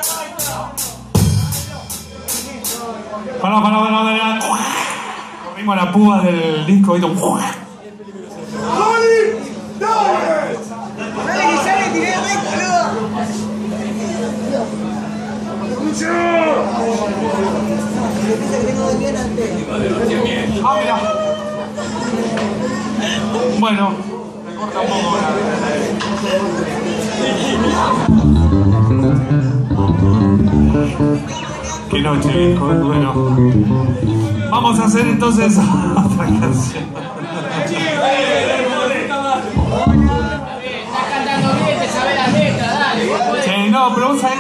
Pará. Corrimos la púa del disco. ¡Dale, Guillermo, tiré recto, mira. Bueno, me corta un poco. Qué noche, viejo. Bueno, vamos a hacer entonces otra canción. Estás cantando bien, te sabes las letras, dale. Sí, no, pero vos sabés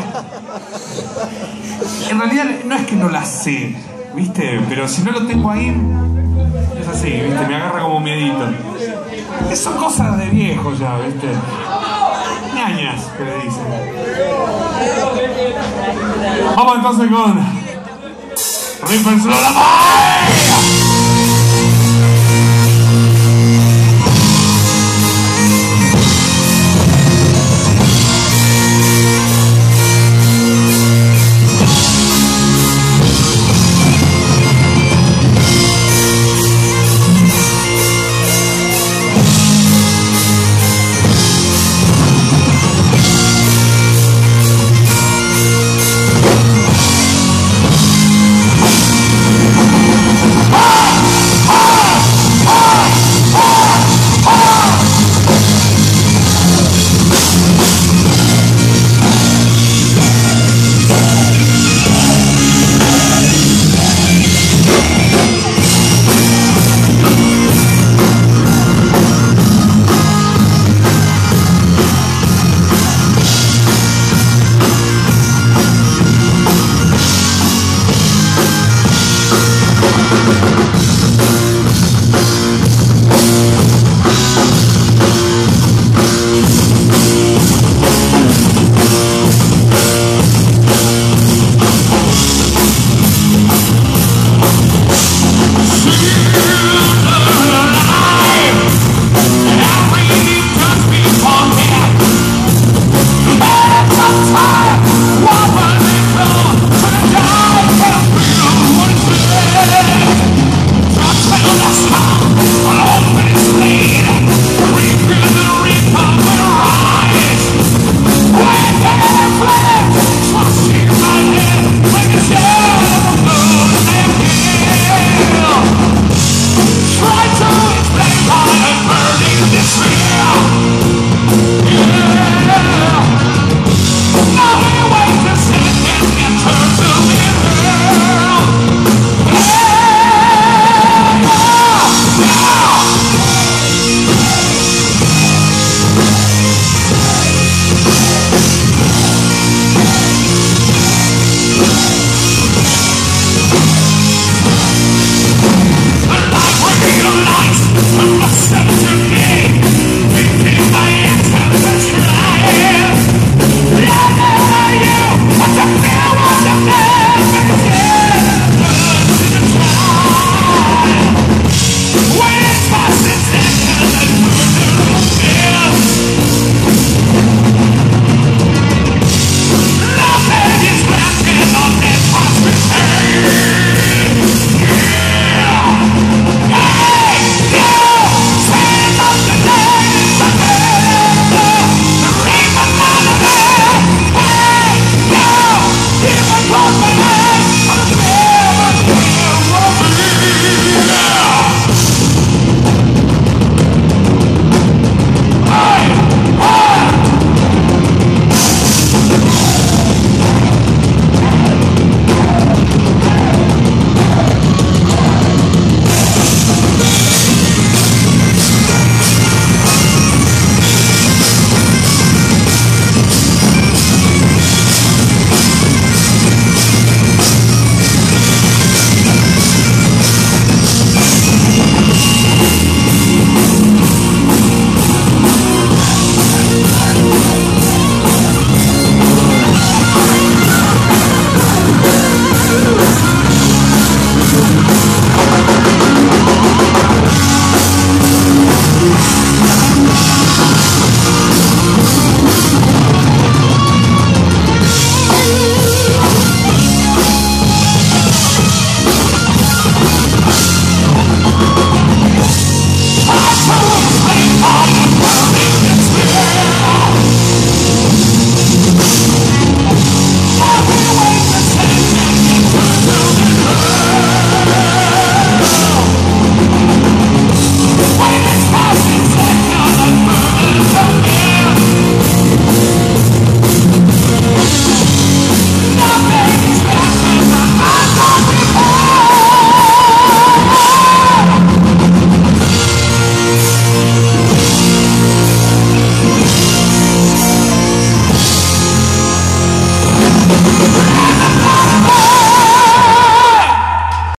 que en realidad no es que no la sé, ¿viste? Pero si no lo tengo ahí, es así, ¿viste? Me agarra como miedito. Son cosas de viejo ya, ¿viste? Ñañas, que le dicen. Vamos entonces con Reapers Lullaby. Time